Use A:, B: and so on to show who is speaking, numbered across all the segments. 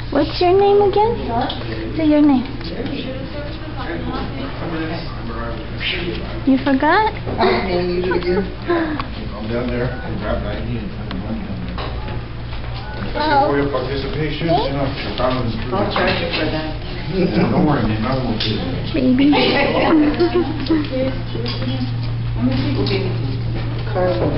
A: What's your name again? Say your name. You forgot?
B: Okay, use it again. I'm down there and grab that ID and put the money down there. Thank you for your participation.
C: I'll charge you for that.
B: Yeah, don't worry, man. I won't do it.
A: Baby.
C: Carla.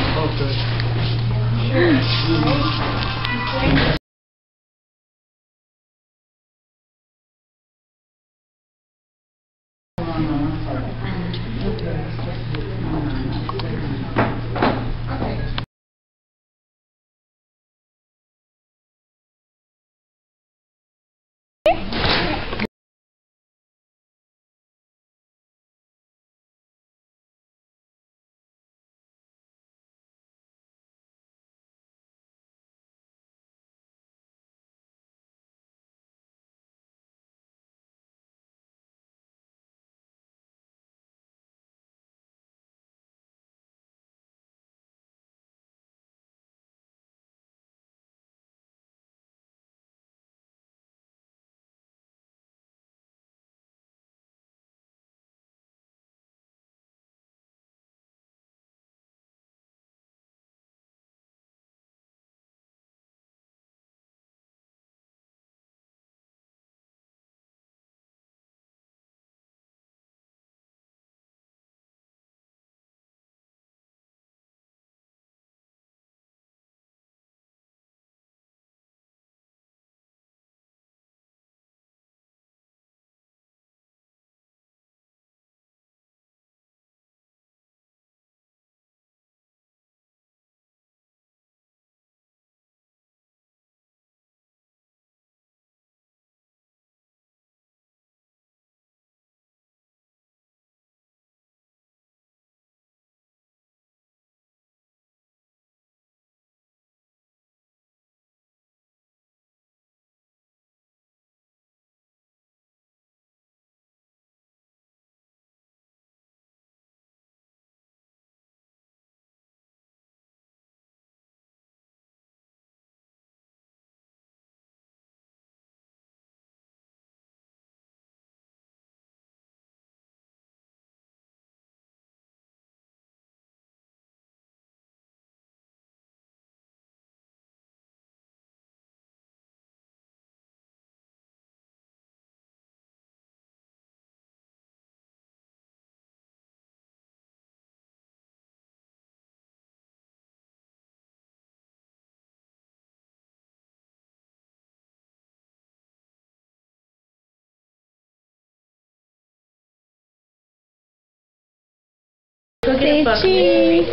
A: Say cheese.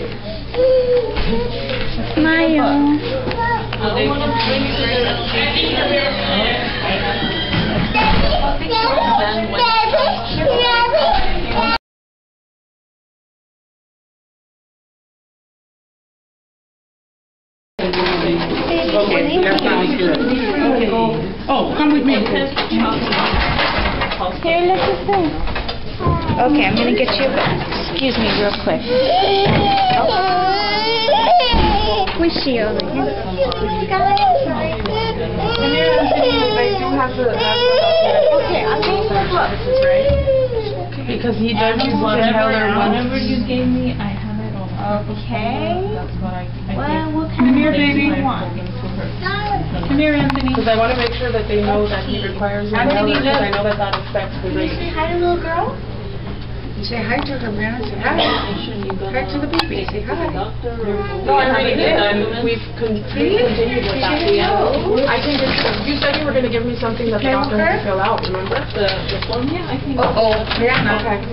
A: Smile.
C: Oh, come with me.
A: Here, look at this. Okay, I'm gonna get you. Excuse me, real quick. Squishy over here. Okay, I'm going to look.
C: Because he does use inhaler
D: Whatever you gave me, I have it all.
A: Okay.
D: That's what I
A: Well, what
C: Come
A: kind
C: here,
A: of
C: baby.
A: things do you want?
D: Come here, Anthony.
C: Because I want to make sure that they know that he requires an inhaler, because I know that that affects the
A: Can you
C: rate.
A: say hi to little girl?
E: Say hi to her, man. Say hi. Hi to the baby. Say hi.
C: No, I already did, and we've continued with that. I can just, you said you were going to give me something that the doctor had to fill out, remember? The form?
D: Yeah, I think.
E: Uh-oh. Brianna.
C: Okay.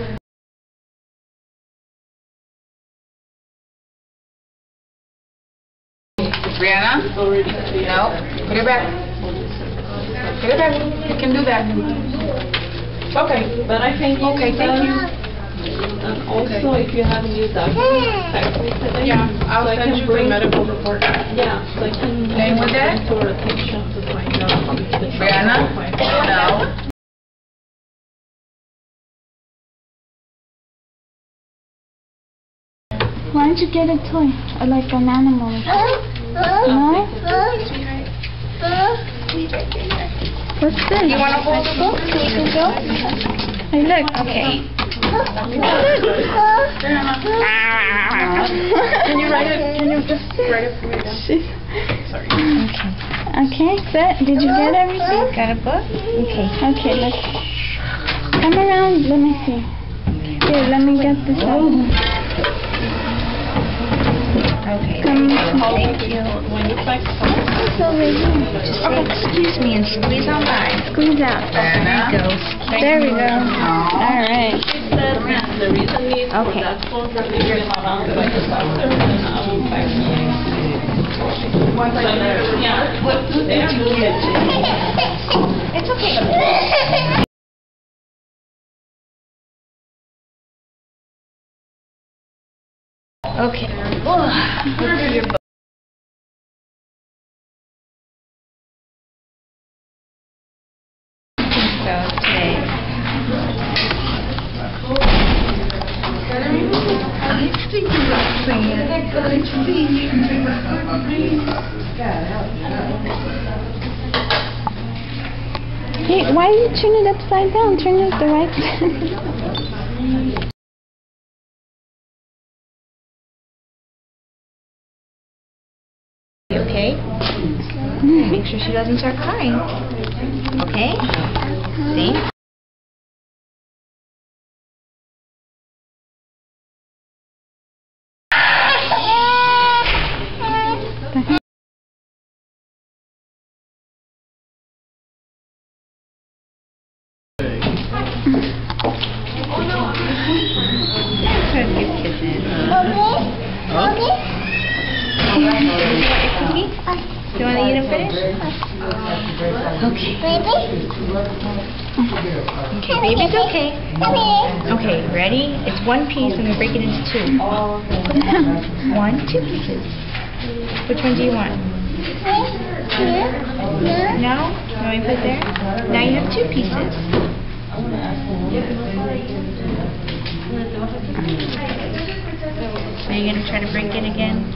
E: Brianna? No. Put it back. Put it back. You can do that.
C: Okay.
D: But I can give
E: Okay, thank you.
D: And also, if you haven't used that, text me today.
C: Yeah, I'll
D: so I
C: send
D: can
C: you the
D: bring-
C: medical report.
D: Yeah, so I can.
E: Name with that?
D: To her attention to find out if the
E: Brianna? No.
A: Why don't you get a toy? Or like an animal? No? squeeze right there.
F: What's this?
A: You want to hold the book so we can go?
F: Hey, look.
A: Okay.
C: Can you write it? Can you just write it for me down? Sorry.
F: Okay, set. Did you get everything?
A: Got a book? Okay.
F: Okay, let's come around. Let me see. Here, let me get this out.
A: Okay.
F: Come.
A: Thank you.
C: When you flex,
F: It's over here.
A: Just say, excuse me and squeeze on by.
F: Squeeze out.
A: There you go.
F: There we go. All right.
D: The reason is
A: Okay.
D: that phone for figuring around by the doctor and I will fax yeah.
A: It's okay. Okay. So today.
F: Hey, why you turn it upside down? Turn it the right side.
A: Okay? Make sure she doesn't start crying. Okay? See? You want to eat and finish? Okay. Okay, baby's okay. Okay, ready? It's one piece and we break it into two. Put it down. 1, 2 pieces. Which one do you want? No? You want me to put it there? Now you have 2 pieces. So you're going to try to break it again?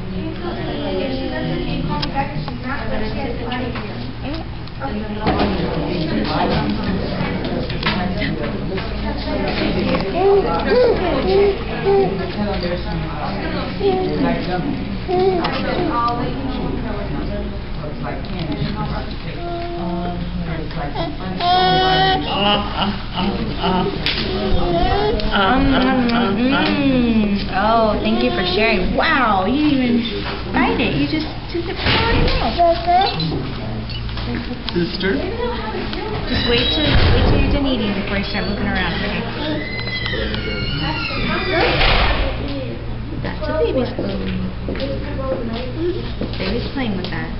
A: Oh, thank you for sharing. Wow, you didn't even bite it. You just took it right out.
G: Sister?
A: Just wait till you're done eating before you start moving around, okay? That's a baby's food. Baby's playing with that.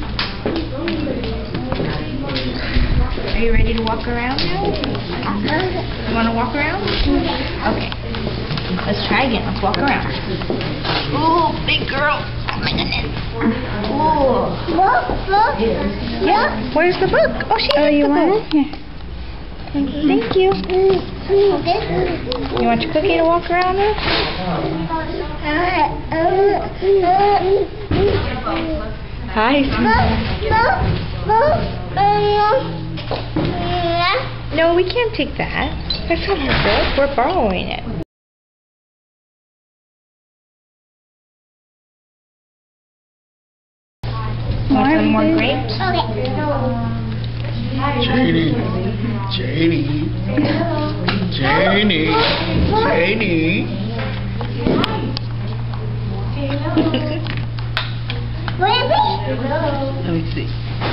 A: Are you ready to walk around now? You want to walk around? Okay. Let's try again. Let's walk around. Ooh, big girl. Oh my goodness. Ooh. Yeah. Where's the book? Oh, she has
F: you
A: the
F: want
A: book.
F: it? Here. Thank you.
A: You want your cookie to walk around with? Hi. No, we can't take that. That's not our book. We're borrowing it. Want some more grapes?
G: Janie. Janie. Janie. Janie. Let me see.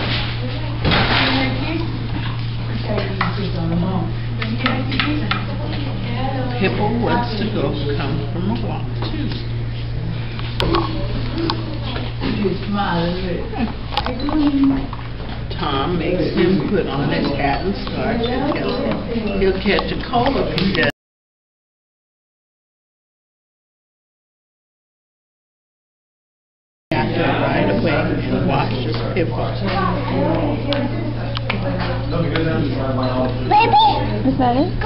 G: Hippo wants to go come from a walk too. Tom makes him put on his hat and scarf and he'll catch a cold if he does. After right away and washes Hippo.
F: Is that it?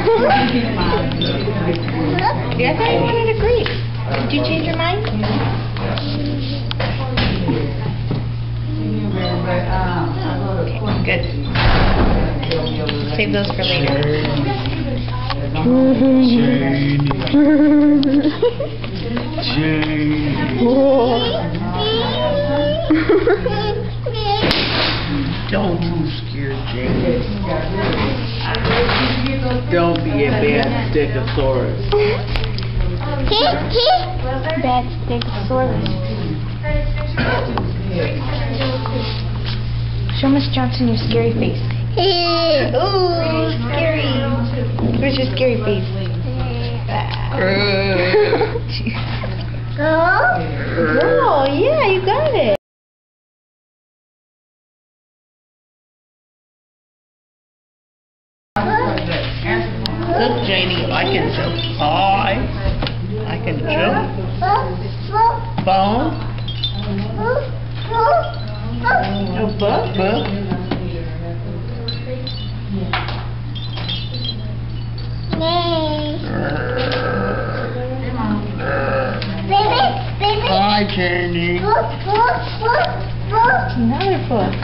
A: Yeah, I thought you wanted a grape. Did you change your mind? Okay.
G: Good.
A: Save those for later.
G: Don't you scare Jane. Don't be a bad stegosaurus.
F: Bad stegosaurus.
A: Show Miss Johnson your scary face. Ooh, scary. Where's your scary face? Oh, yeah, you got it.
G: Look, Janie, I can jump high. I can jump. Bone. A buck. Hi, Janie.
A: Another book.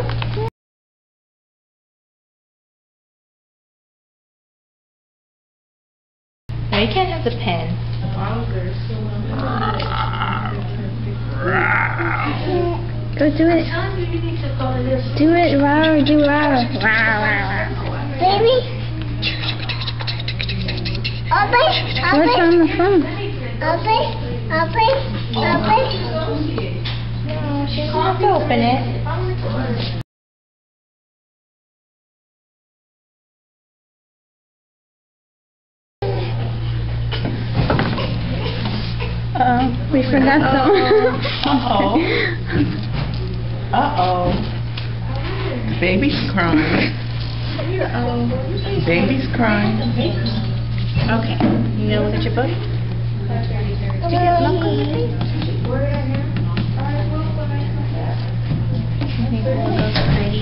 A: No, you can't have the pen.
F: Go do it. Do it, rawr, do rawr. Baby. What's on the phone?
A: No, she doesn't have to open it.
F: We forgot some.
G: Uh-oh. Baby's crying. Baby's crying.
A: Okay. You gonna look at your book? Did you get milk on the face? Maybe we'll go pretty.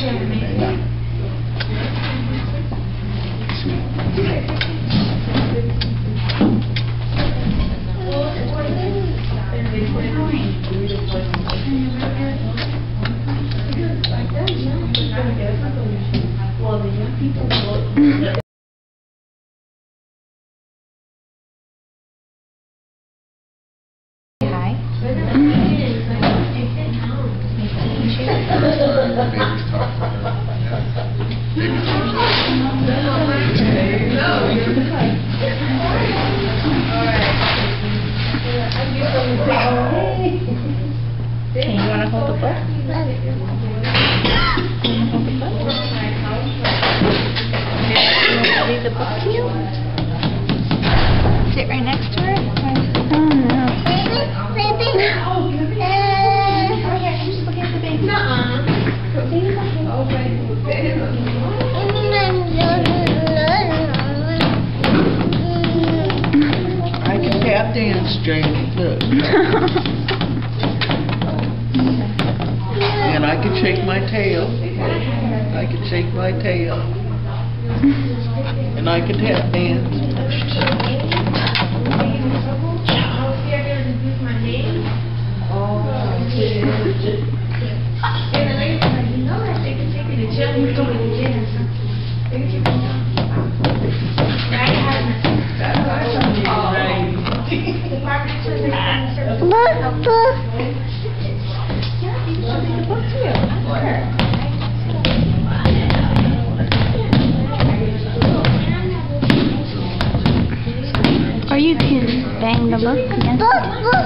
A: Hi. Okay, you want to hold the book? Read the book to you? Sit right next to her?
F: Oh no.
A: Just look at the baby.
G: I can tap dance, Janie. Look. And I can shake my tail. I can shake my tail. And I can tap dance.
F: Or you can bang the book against it.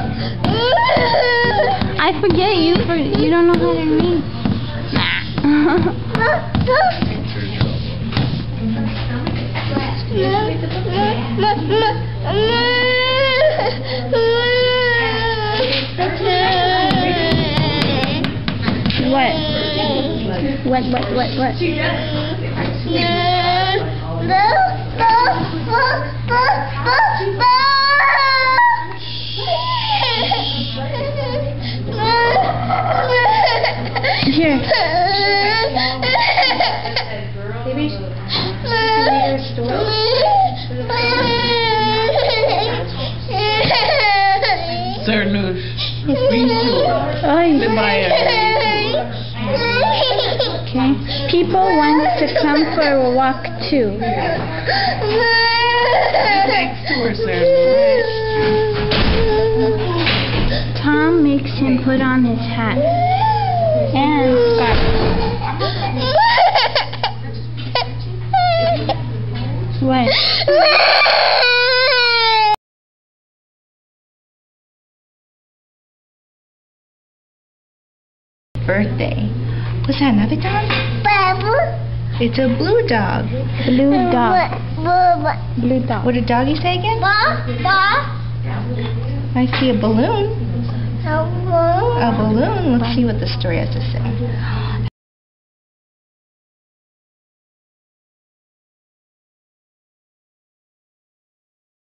F: I forget you don't know how to read. What? Here.
A: Baby,
G: Cernouche. Be sure.
F: Oi.
G: Goodbye, everyone.
F: Okay. come for a walk too.
G: Next to her, Sarah.
F: Tom makes him put on his hat and scarf. What?
A: Birthday. Was that another dog? It's a blue dog.
F: Blue dog. Blue dog.
A: What did doggy say again? I see a balloon. A balloon. Let's see what the story has to say.